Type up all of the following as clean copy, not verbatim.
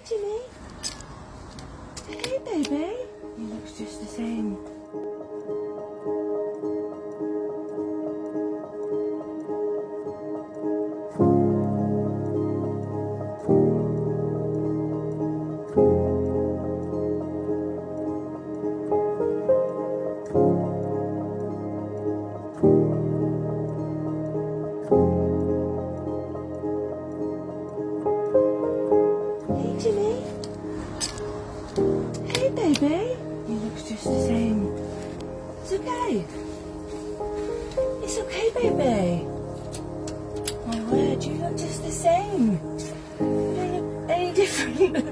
Jimmy. Hey, baby. He looks just the same. Hey, Jimmy. Hey, baby. He looks just the same. It's okay. It's okay, baby. My word, you look just the same. You don't look any different.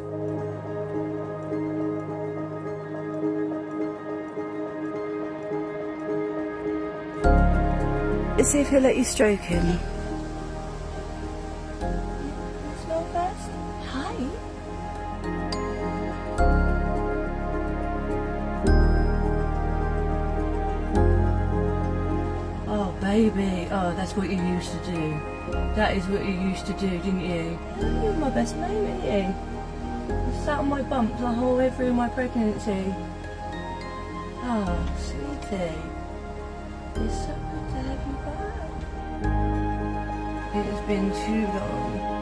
Let's see if he'll let you stroke him. Smell first. Hi. Oh, baby. Oh, that's what you used to do. That is what you used to do, didn't you? You were my best mate, weren't you? You sat on my bump the whole way through my pregnancy. Oh, sweetie. It's so good to have you back. It has been too long.